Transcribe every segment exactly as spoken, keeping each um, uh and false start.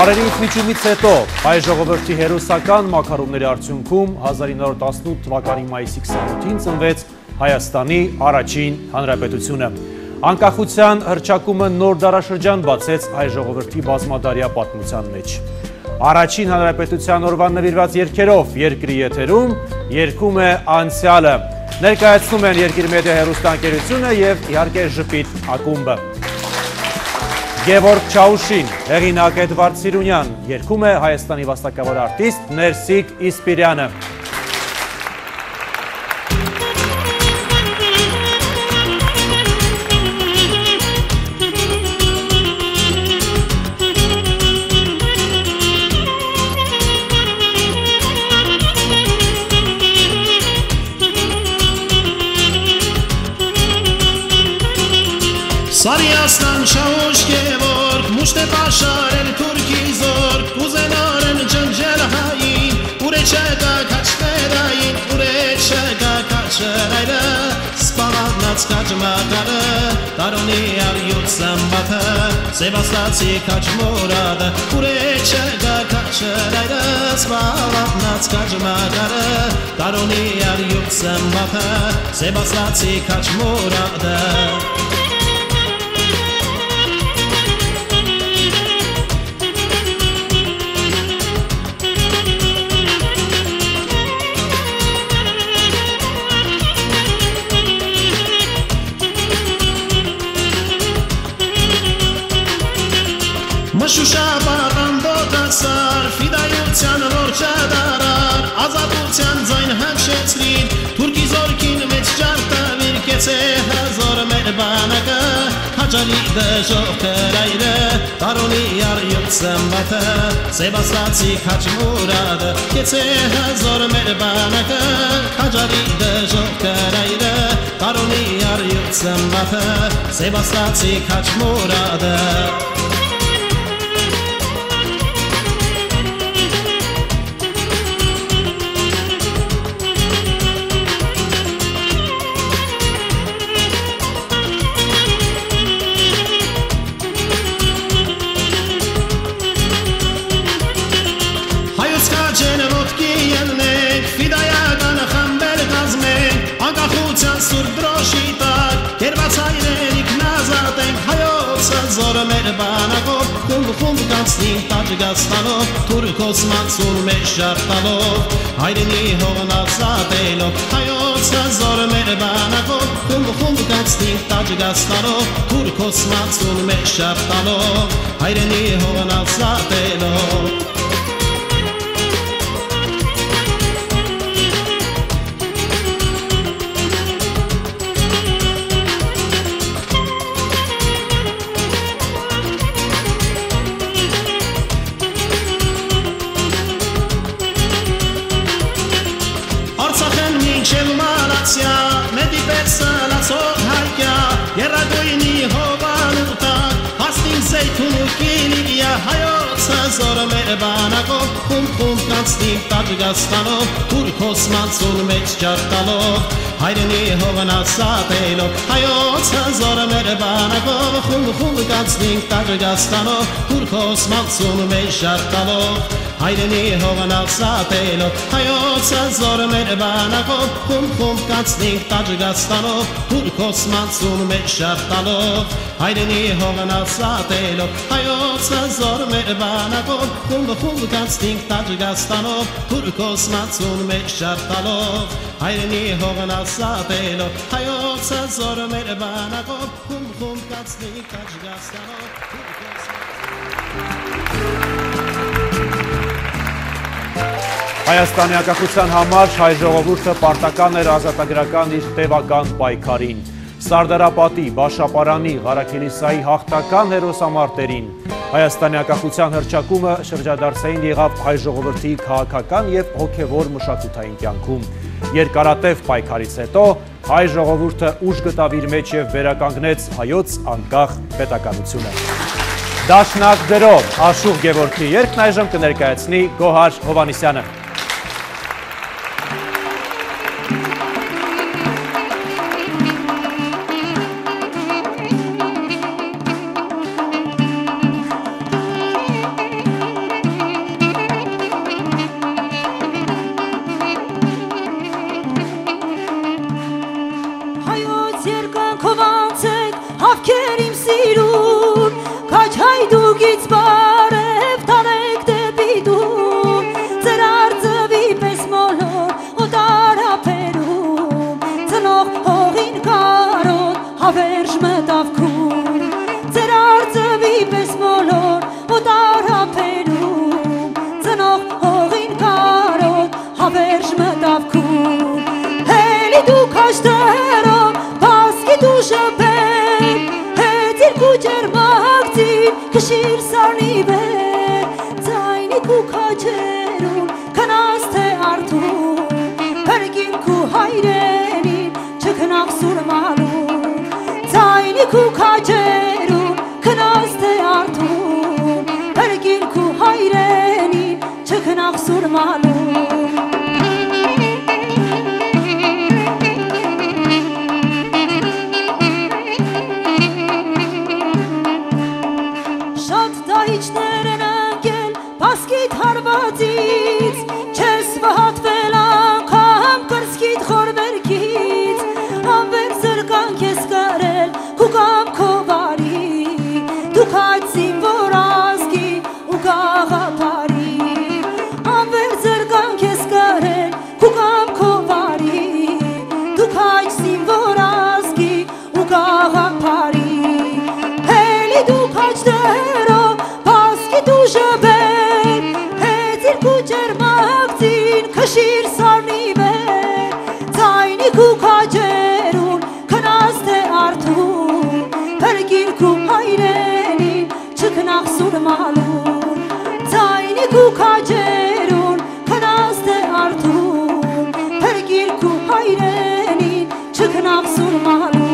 Դարերի ուսմիջումից հետո հայ ժողովրդի հերոսական մակարոնների արդյունքում հազար ինը հարյուր տասնութ թվականի մայիսի քսանութին ծնվեց Հայաստանի առաջին հանրապետությունը։ Անկախության հռչակումը նոր դարաշրջան բացեց հայ ժողովրդի բազմադարյա պատմության մեջ։ Առաջին հանրապետության օրվան նվիրված երգերով երկրի եթերում երգում է անցյալը։ Ներկայացնում են Երկիր մեդիա հեռուստաընկերությունը եւ իհարկե Ժպիտ ակումբը։ Գևորգ Չաուշին, հեղինակ Էդվարդ Սիրունյան, երգում է Հայաստանի վաստակավոր արտիստ Ներսիկ Իսպիրյանը։ Սարիաստան Չաուշ Գևորգ, մուշտ է պաշարել թուրքի զորք, ուզենար են ջնջել հային, ուր է չկա քաչվերային, ուր է չկա քաչերայրը, սպանած քաչմակարը, տարոնի արյուծ սամբաթը, Սևաստացի քաչմորադը, ուր է չկա քաչերայրը, սպանած քաչմակարը, տարոնի արյուծ սամբաթը, Սևաստացի քաչմորադը։ Մշուշա բաղանդոտ ասար, ֆիդայության ողջադարար, ազատության ձայն հնչեցրին, թուրքի զորքին մեջ ջարտավիր, կեցե հազոր մեր բանակը, հաջալի դժող կրայրը, տարոնի արյուծ սամբաթը, Սևաստացի քաչմուրադը, կեցե հազոր մեր բանակը, հաջալի դժող կրայրը, տարոնի արյուծ սամբաթը, Սևաստացի քաչմուրադը։ Զորը մեր բանակով, խումբ խումբ կանցնին Տաջիկստանով, թուրքոց մանցուն մեր շարտալով, հայրենի հողն ազատելով, հայոց զորը մեր բանակով, խումբ խումբ կանցնին Տաջիկստանով, թուրքոց մանցուն մեր շարտալով, հայրենի հողն ազատելով։ Մեդի պերսալացող հայկյա, երագույնի հովանուտակ, հաստին զեյթուն ու կինիվյա, հայոց հազորը մեր բանակով, խումբ խումբ կանցնին Տաջիկստանով, թուրքոց մանցուն մեջ ջարտալով, հայրենի հողն ազատելով, հայոց հազորը մեր բանակով, խումբ խումբ կանցնին Տաջիկստանով, թուրքոց մանցուն մեջ ջարտալով, հայրենի հողն ազատելով, հայոց հազորը մեր բանակով, խումբ խումբ կանցնենք Տաջիկստանով, թուրքոց մանցուն մեջ շարտալով, հայրենի հողն ազատելով, հայոց հազորը մեր բանակով, խումբ խումբ կանցնենք Տաջիկստանով, թուրքոց մանցուն մեջ շարտալով, հայրենի հողն ազատելով, հայոց հազորը մեր բանակով, խումբ խումբ կանցնենք Տաջիկստանով, թուրքոց Հայաստանի անկախության համար հայ ժողովուրդը պարտական էր ազատագրական իր տևական պայքարին, Սարդարապատի, Բաշապարանի, Ղարաքելիսայի հաղթական հերոսամարտերին։ Հայաստանի անկախության հռչակումը շրջադարձային եղավ հայ ժողովրդի քաղաքական եւ հոգեվոր մշակութային կյանքում։ Երկարատև պայքարից հետո հայ ժողովուրդը ուժ գտավ իր մեջ եւ վերականգնեց հայոց անկախ պետականությունը։ Դաշնակ դրով Աշուղ Գևորգի երգն այժմ կներկայացնի Գոհար Հովհաննիսյանը։ քշիր սարնի վեր ձայնի քու քաջերուն քնած թե արդուն հրգին քու հայրենին չքնաղ սուրմալուն ձայնի քու քաջերուն քնած թե արդուն հրգին քու հայրենին չքնաղ սուրմալուն Իջներ են ընկել պասկիտ հարվածից չես վհատվել անգամ կրսկիտ խորվերքից անվեր զրկան քեզ կարել քու կամ քո վարի դուք այցին որ ազգի ու գաղափարի անվեր զրկան քեզ կարել քու կամ քո վարի դուք այցին որ ազգի ու գաղափարի հելի դուք այցդերով Ժբեր, հեծիր կու ջերմակցին, քշիր սարնի վեր, ձայնի կու քաջերուն, քնած թե արդուն, հրգիր կու հայրենին, չքնաղ սուրմալուն, ձայնի կու քաջերուն, քնած թե արդուն, հրգիր կու հայրենին, չքնաղ սուրմալուն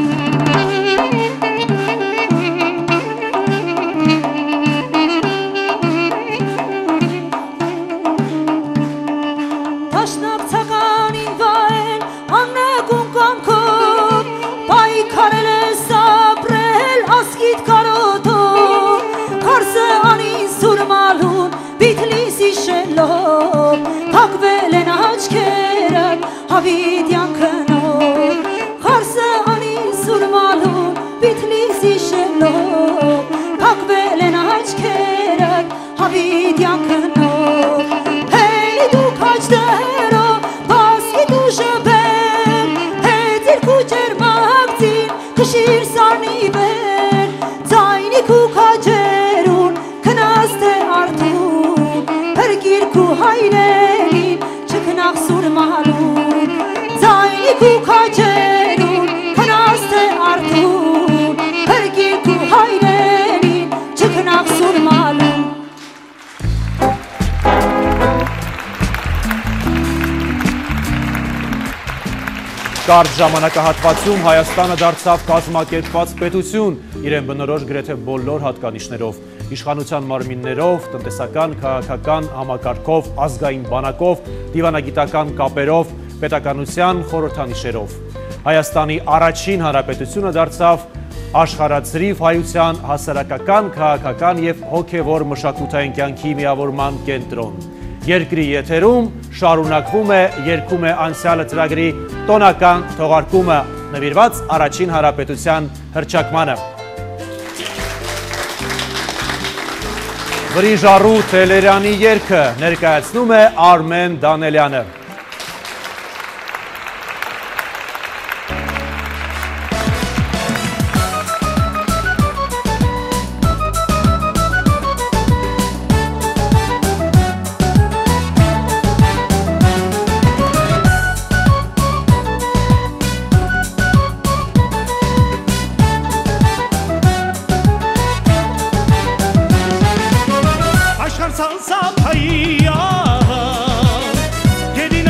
Հակվել են աչքերըտ հավիդյան կնով Խարսը անին սուրմալում բիթլիսի շելով Հակվել են աչքերըտ հավիդյան կնով Հելի դուք աչդերով բասկի դու ժբեր Հեծիր կու ջերմակցին քշիր սարնի վեր Ձայնի կու քաջերուն քնած թե արդուն Հրգիր կու հայրենին չքնաղ սուրմալուն Ձայնի կու քաջերուն քնած թե արդուն Հրգիր կու հայրենին չքնաղ սուրմալուն Կարճ ժամանակահատվածում Հայաստանը դարձավ կազմակերպված պետություն, իրեն բնորոշ գրեթե բոլոր հատկանիշներով, իշխանության մարմիններով, տնտեսական, քաղաքական համակարգով, ազգային բանակով, դիվանագիտական կապերով, պետականության խորհրդանիշերով։ Հայաստանի առաջին հանրապետությունը դարձավ աշխարհացրիվ հայության հասարակական, քաղաքական և հոգևոր մշակութային կյանքի միավորման կենտրոն։ Երկրի եթերում շարունակվում է «Երգում է անցյալը» ծրագրի տոնական թողարկումը նվիրված առաջին հանրապետության հռչակմանը։ Վրիժառու Թելերյանի երգը ներկայացնում է Արմեն Դանելյանը։ Salsa payya, geri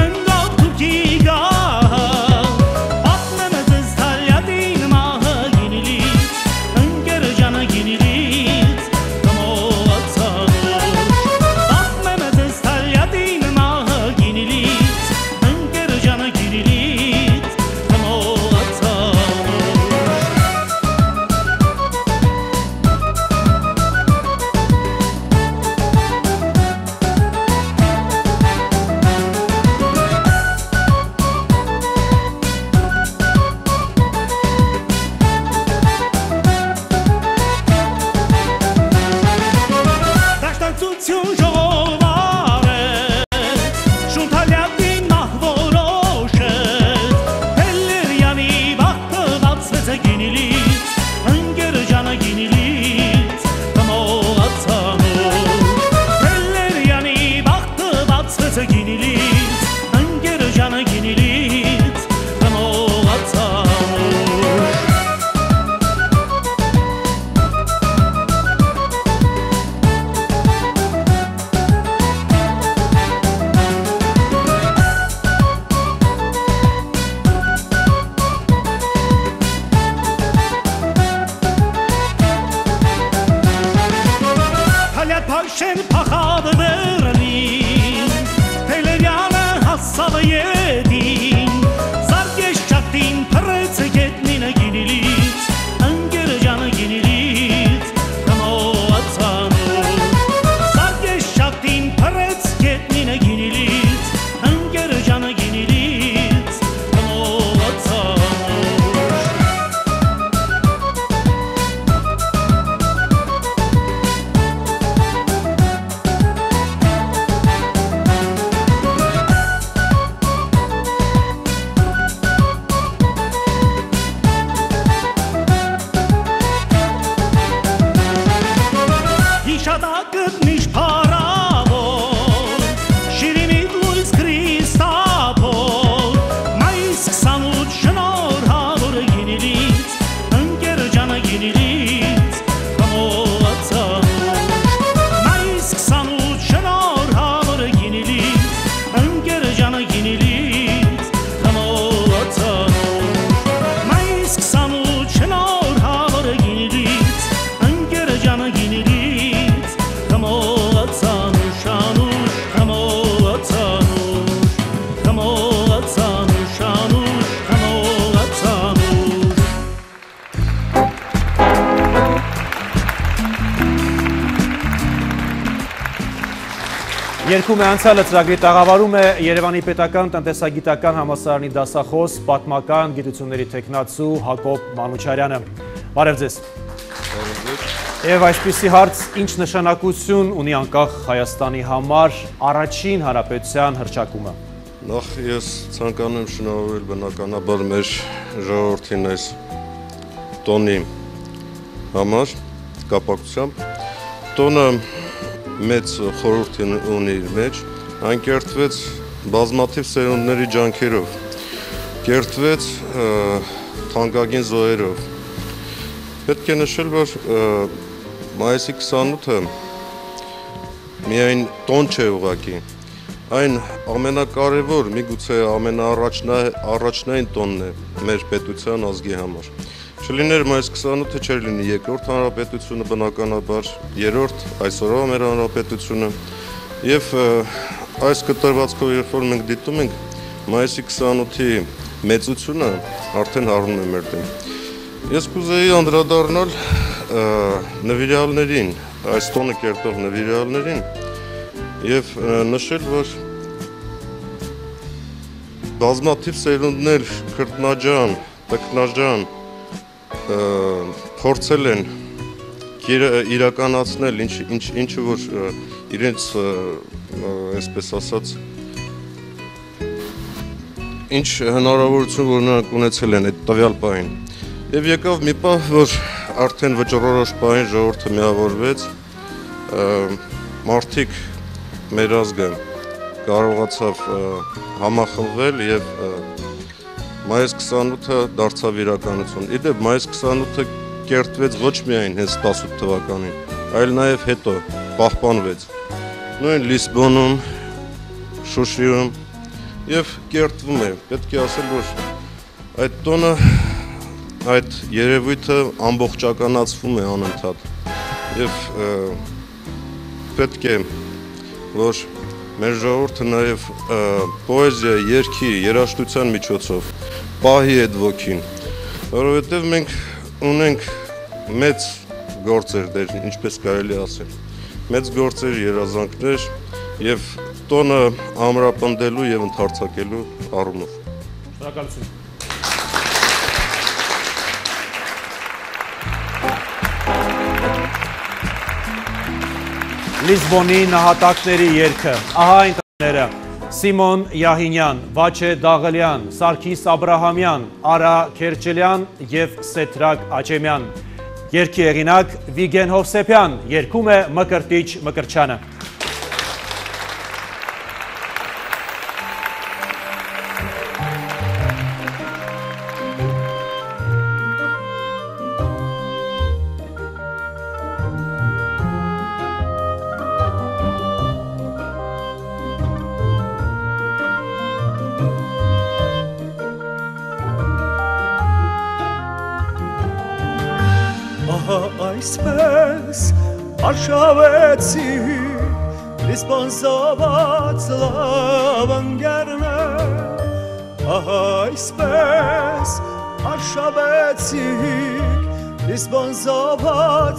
Քաշեն փախավ վերնին Թելերյանը հասավ ետին Զարգես չակտին փռեց գետնինը գինիլից Ընկեր ջանը գինիլից կմոացանուր Զարգես չակտին փռեց գետնինը գինիլից Ընկեր ջանը գինիլից կմոացանուր Շատակտնիշ պարավոր, շիրիմիտ լույս Քրիստապոր, մայիս քսանութ շնորհավոր գինիլից, ընկեր ջանը գինիլից, կմոացանուր, մայիս քսանութ շնորհավոր գինիլից, ընկեր ջանը գինիլից, կմոացանուր, մայիս քսանութ շնորհավոր գինիլից, ընկեր ջանը գինիլից Երկում է անցյալը ծրագրի տաղավարում է Երևանի պետական տնտեսագիտական համալսարանի դասախոս, պատմական գիտությունների թեկնածու Հակոբ Մանուչարյանը։ Բարև ձեզ։ Եվ այսպիսի հարց, ինչ նշանակություն ունի անկախ Հայաստանի համար առաջին հանրապետության հռչակումը։ Նախ ես ցանկանում եմ շնորհավորել բնականաբար մեր ժողովրդին այս տոնի համար կապակցությամբ։ Տոնը մեծ խորհուրդ ունի իր մեջ, այն կերտվեց բազմաթիվ սերունդների ջանքերով, կերտվեց թանկագին զոհերով։ Պետք է նշել, որ մայիսի քսանութը միայն տոն չէ ուղղակի, այն ամենակարևոր, միգուցե ամենաառաջնային տոնն է մեր պետության ազգի համար։ Չլիներ մայիս քսանութը չէր լինի երկրորդ հանրապետությունը բնականաբար, երրորդ այսօրվա մեր հանրապետությունը եւ այս կտրվածքով երբ որ մենք դիտում ենք մայիսի քսանութի մեծությունը արդեն հառնում է մեր դեմ։ Ես կուզեի անդրադառնալ նվիրյալներին, այս տոնը կերտող նվիրյալներին եւ նշել, որ բազմաթիվ սերունդներ քրտնաջան, տքնաջան փորձել են իրականացնել ինչը որ իրենց այսպես ասած ինչ հնարավորություն որ նրանք ունեցել են այդ տվյալ պահին եւ եկավ մի պահ որ արդեն վճռորոշ պահին ժողովուրդը միավորվեց մարդիկ մեր ազգը կարողացավ համախմբվել եւ մայիս քսանութը դարձավ իրականություն։ Իդեպ մայիս քսանութը կերտվեց ոչ միայն հենց տասութ թվականին, այլ նաև հետո պահպանվեց։ Նույն Լիսբոնում, Շուշիում եւ կերտվում է։ Պետք է ասել, որ այդ տոնը, այդ երևույթը ամբողջականացվում է անընդհատ։ Եվ պետք է, որ մեր ժողովուրդը նաև պոեզիա, երգի, երաժշտության միջոցով պահի այդ ոգին, որովհետև մենք ունենք մեծ գործեր, ինչպես կարելի ասել, մեծ գործեր, երազանքներ եւ տոնը ամրապնդելու եւ ընդարձակելու առումով։ Շնորհակալություն։ Լիսբոնի նահատակների երգը, ահա այն տները, Սիմոն Յահինյան, Վաչե Դաղլյան, Սարգիս Աբրահամյան, Արա Քերչելյան և Սեդրակ Աչեմյան։ Երգի հեղինակ Վիգեն Հովսեփյան, երգում է Մկրտիչ Մկրտչյանը։ Այսպես արշավեցի Իսպանսոված լավանգերներ այսպես արշավեցիք Իսպանսոված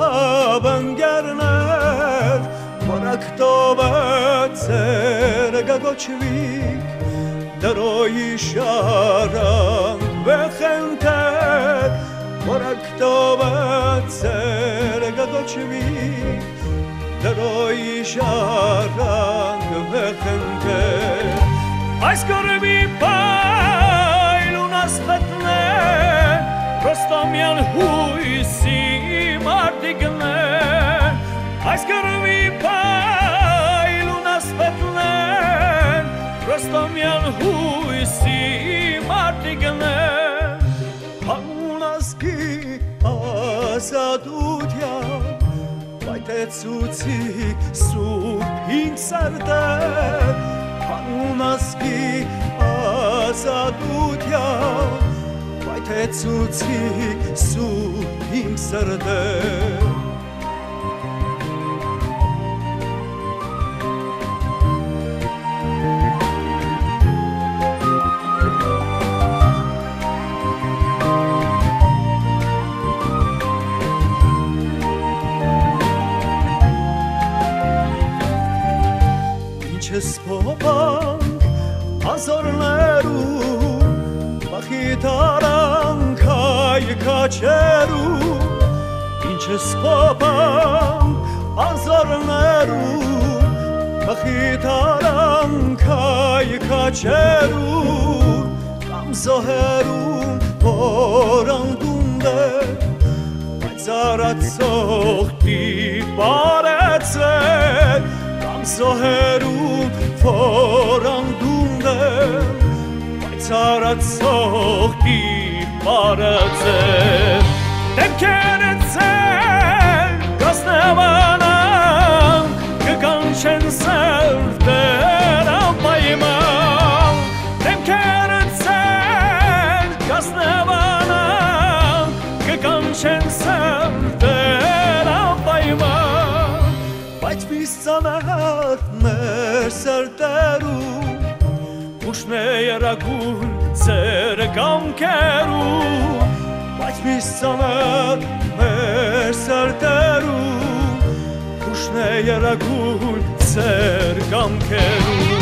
լավանգերներ Որակտովը ձեր գագոչվիք Դրոյի շարանք վեխենտեր Որակտովը ձեր գագոչվիք Դրոյի շարանք վեխենտեր Այս կորվի պայլուն ասպետներ Ռոստոմյան հույսի մարդիկներ Այս կորվի պայլուն ասպետներ Ռոստոմյան հույսի մարդիկներ Հանուն ասկի ազատության Պայթեցուցիկ սուրբ հինգ սրտեր Հանուն ասկի ազատության Պայթեցուցիկ սուրբ հինգ սրտեր Սպոպանք ազորներու Բախիտարանք այ կաչերու Ինչ սպոպանք ազորներու Բախիտարանք այ կաչերու Կամ զոհերու որանդունդ է Բայց արացող տիպարեցեք Զոհերում ֆորանդունդ է Բայց արացող կիպարացեք Դեմքերը ձեր կասնևանան Կկանչեն սրտեր անպայման Դեմքերը ձեր կասնևանան Կկանչեն սրտեր անպայման Բայց վիսցանար մեր սրտերում Ուշն է երագուն ձեր կամքերում Բայց վիսցանար մեր սրտերում Ուշն է երագուն ձեր կամքերում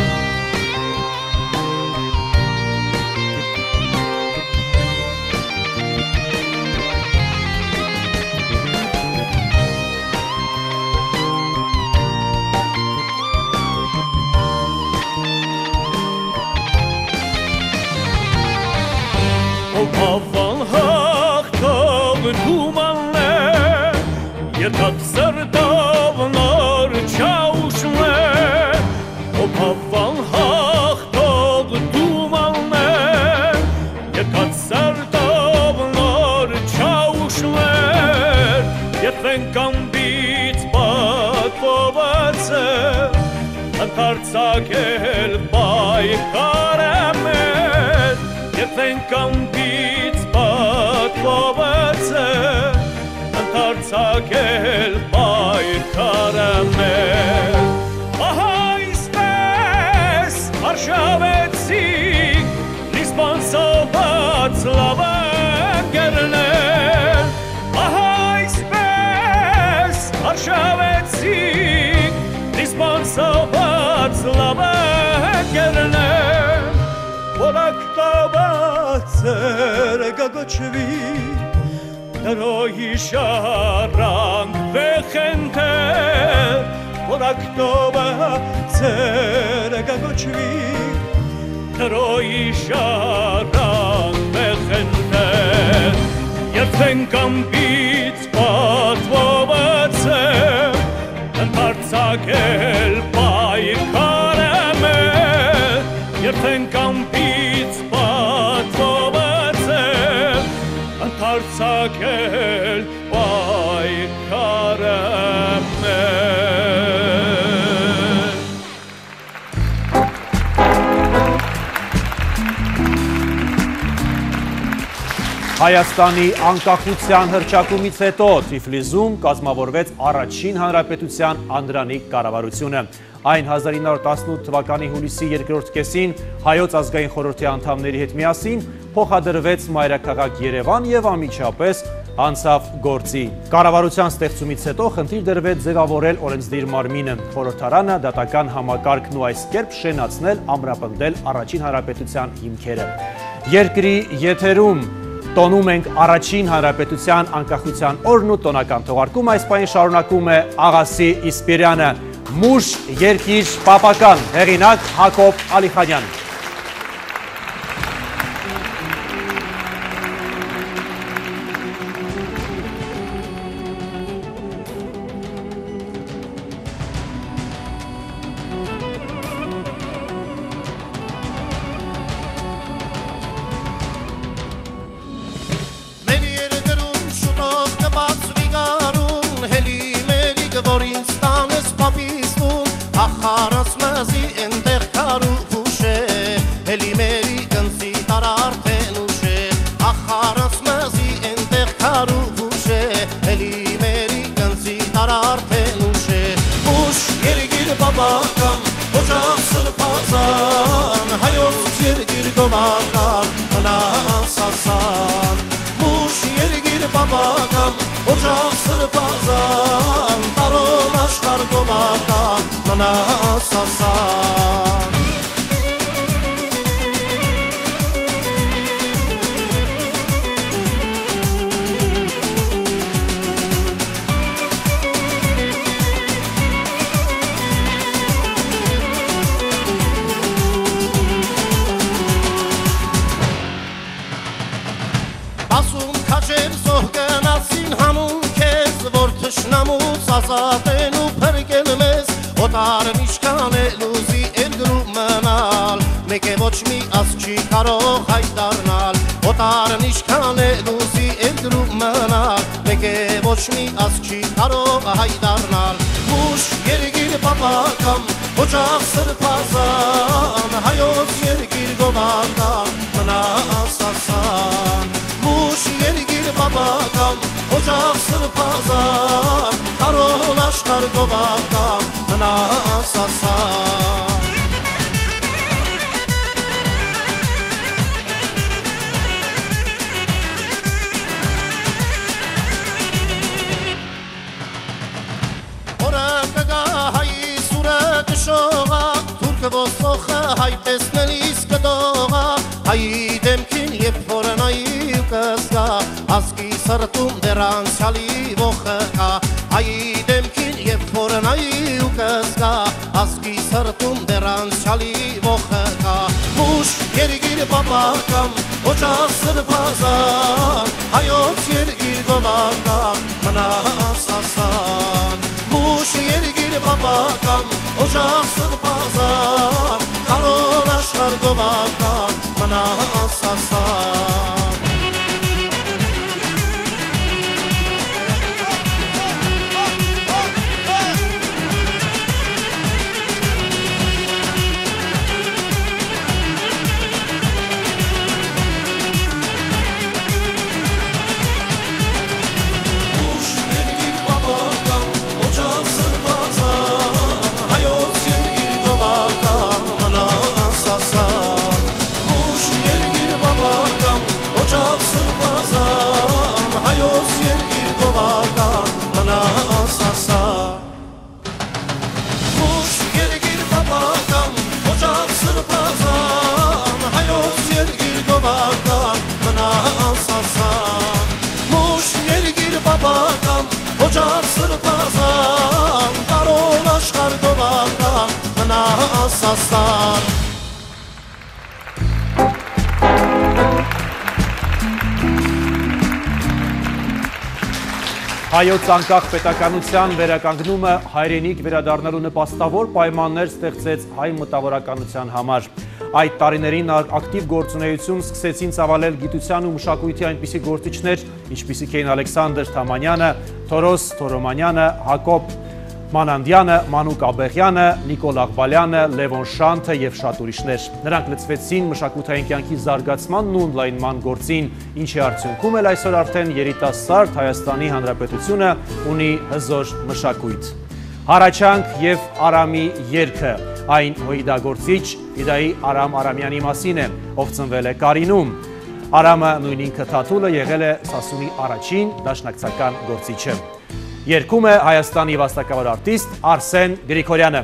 Հավան հաղթող դումաններ Երթատ սրտով նոր չաուշներ Հավան հաղթող դումաններ Երթատ սրտով նոր չաուշներ Երթվեն կամբից պատվովացել Ընդարձակել պայքարը մեր Երթվեն կամբից պատվովացել Ընդարձակել պայքարը մեր Ահա այսպես արշավեցիք Լիսպանսոված լավանգերներ Ահա այսպես արշավեցիք Լիսպանսոված լավանգերներ Որակտավացեր գագոչվի Դրոյի շարանք վեխենտեր Որակտավացեր գագոչվի Դրոյի շարանք վեխենտեր Երթվեն կամբից պատվովացել Ընդարձակել պայքարը մեր Երթվեն կամբից պատվովացել Ընդարձակել պայքարը մեր Հայաստանի անկախության հռչակումից հետո Թիֆլիսում կազմավորվեց առաջին հանրապետության անդրանիկ կառավարությունը։ Այն հազար ինը հարյուր տասնութ թվականի հուլիսի երկրորդ կեսին Հայոց ազգային խորհրդի անդամների հետ միասին փոխադրվեց մայրաքաղաք Երևան եւ անմիջապես անցավ գործի։ Կառավարության ստեղծումից հետո խնդիր դրվեց ձևավորել օրենսդիր մարմինը, խորհրդարանը, դատական համակարգն ու այս կերպ շենացնել, ամրապնդել առաջին հանրապետության հիմքերը։ Երկրի եթերում տոնում ենք առաջին հանրապետության անկախության օրն ու տոնական թողարկումը այս պահին շարունակում է Աղասի Իսպիրյանը, Մուշ երկիր պապական, հեղինակ Հակոբ Ալիխանյան։ Հայոց անկախ պետականության վերականգնումը հայրենիք վերադառնալու նպաստավոր պայմաններ ստեղծեց հայ մտավորականության համար։ Այդ տարիներին ակտիվ գործունեություն սկսեցին ծավալել գիտության ու մշակույթի այնպիսի գործիչներ, ինչպիսիք էին Ալեքսանդր Թամանյանը, Թորոս Թորոմանյանը, Հակոբ Մանանդյանը, Մանուկ Աբեղյանը, Նիկոլ Աղբալյանը, Լևոն Շանթը և շատ ուրիշներ։ Նրանք լծվեցին մշակութային կյանքի զարգացմանն ու ընդլայնման գործին, ինչի արդյունքում էլ այսօր արդեն երիտասարդ Հայաստանի Հանրապետությունը ունի հզոր մշակույթ։ Հառաչանք և Արամի երգը, այն հոյդագործիչ Ֆիդայի Արամ Արամյանի մասին է, ով ծնվել է Կարինում։ Արամը նույն ինքը Թաթուլը եղել է Սասունի առաջին դաշնակցական գործիչը։ Երգում է Հայաստանի վաստակավոր արտիստ Արսեն Գրիգորյանը։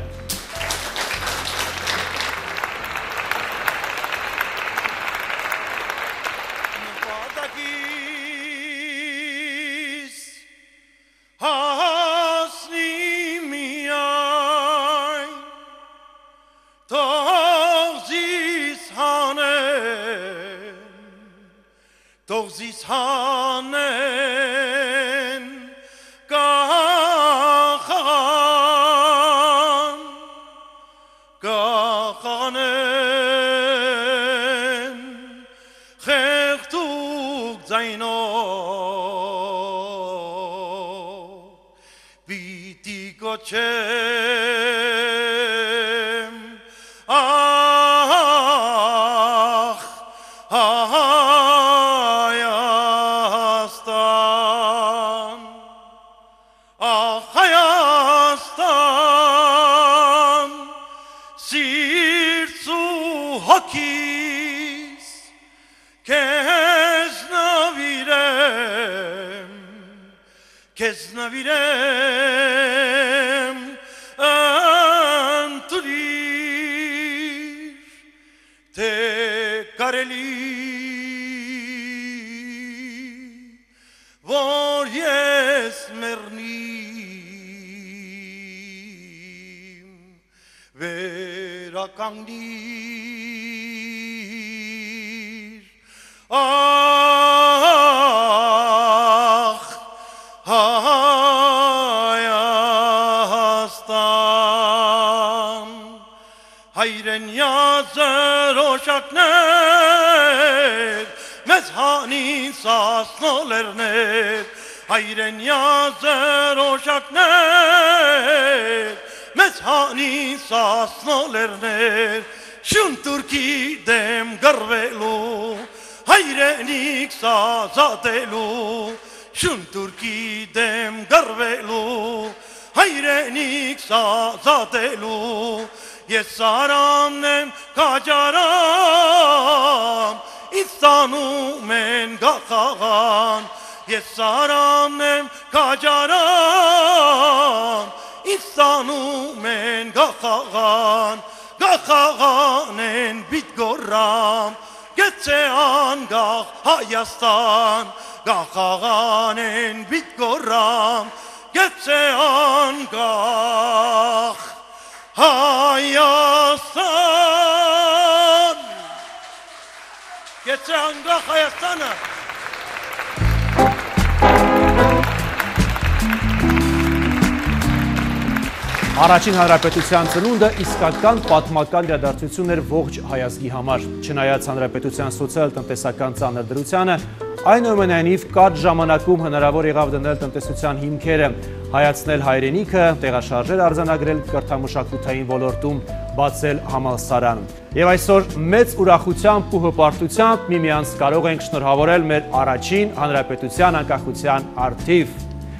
Առաջին հանրապետության ծնունդը իսկական պատմական իրադարձություն էր ողջ հայազգի համար։ Չնայած հանրապետության սոցիալ-տնտեսական ծանր դրությանը, այնուամենայնիվ կարճ ժամանակում հնարավոր եղավ դնել տնտեսության հիմքերը, հայացնել հայրենիքը, տեղաշարժեր արձանագրել կրթամշակութային ոլորտում, բացել համալսարան։ Եվ այսօր մեծ ուրախությամբ ու հպարտությամբ միմյանց կարող ենք շնորհավորել մեր առաջին հանրապետության անկախության առթիվ։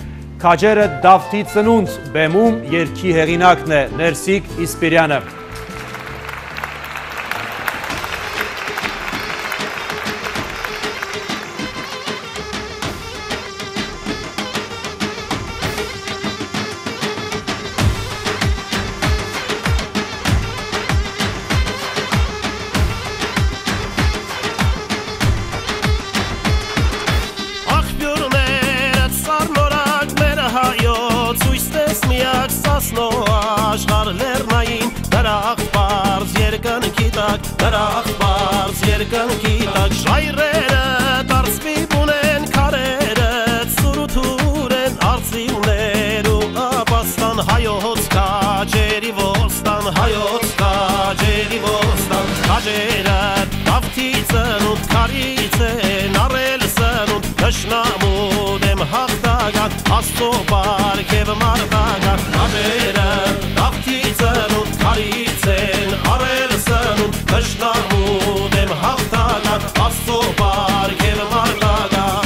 Քաջերը Դավթի ծնունդ, բեմում երգի հեղինակն է Ներսիկ Իսպիրյանը։ Քաջերը Դավթի ծնունդ, քարից են առել սնունդ, Թշնամու դեմ հաղթա հաղթական, աստո պարգև մարդական, հաջերը դավթիցն ու կարից են, արել սնում, կշնամուտ եմ հաղթական, աստո պարգև մարդական։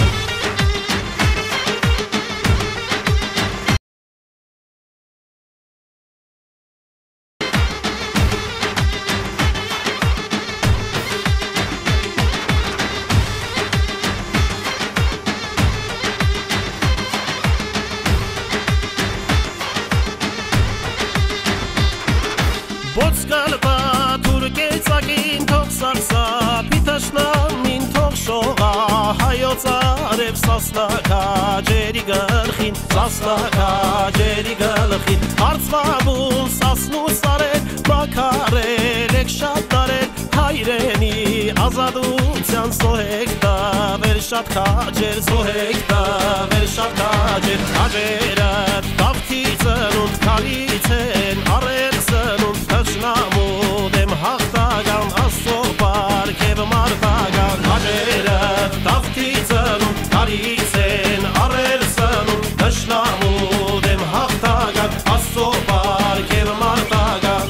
Բոցկալվա թուրկեցակին թող սարսա, պիտաշնամին թող շողա, հայոց արև սասնակա ջերի գլխին, սասնակա ջերի գլխին, հարցվաբուն սասնու սարել, մակարել եք շատ տարել, հայրենի ազատության սոհեք դավեր շատ քաջեր, սոհեք դավեր շատ քաջեր, քաջերը դավթիցն ու քալից են, արել սնում, կշնամուտ եմ հաղթական, աստո պարգև մարդական, հաջերը դավթիցն ու քալից են, արել սնում, կշնամուտ եմ հաղթական, աստո պարգև մարդական։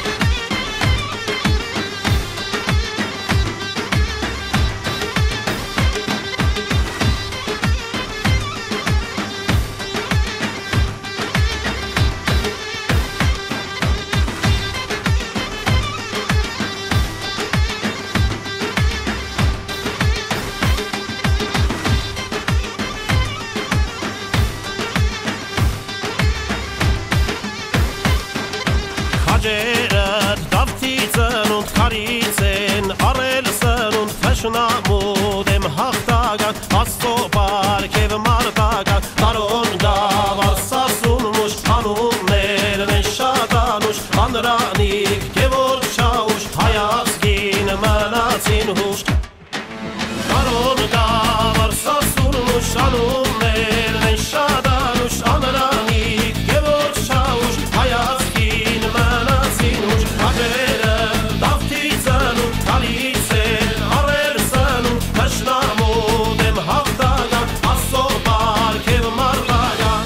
Հաջերդ դավթիցն ու քարից են, արել սնում, կշնամուտ եմ հաղթական, աստո պարգև մարդական, տարոն գավար սասուն մուշ, անումներն են շատ անուշ, անրանիկ գևոր չաուշ, հայազգին մնացին հուշ, տարոն գավար սասուն մուշ, անումներն են շատ անուշ, անրանիկ գևոր չաուշ, հայազգին մնացին հուշ, հաջերը դավթիցն ու քալից են, արել սնում, կշնամուտ եմ հաղթական, աստո պարգև մարդական։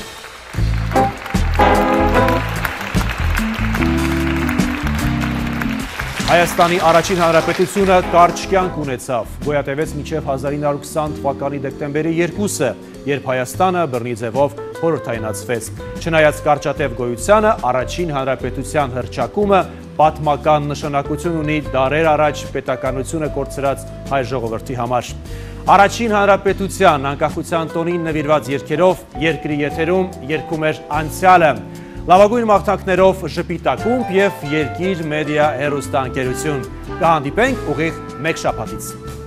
Հայաստանի առաջին հանրապետությունը կարճ կյանք ունեցավ, գոյատևեց մինչև հազար ինը հարյուր քսան թվականի դեկտեմբերի երկուսը, երբ Հայաստանը բռնի ձևով խորհրդայնացվեց։ Չնայած կարճատև գոյությանը, առաջին հանրապետության հռչակումը պատմական նշանակություն ունի դարեր առաջ պետականությունը կորցրած հայ ժողովրդի համար։ Առաջին հանրապետության անկախության տոնին նվիրված երգերով երկրի եթերում երգում էր անցյալը։ Լավագույն մաղթանքներով Ժպիտ ակումբ և Երկիր մեդիա հեռուստաընկերություն։ Կհանդիպենք ուղիղ մեկ շաբաթից։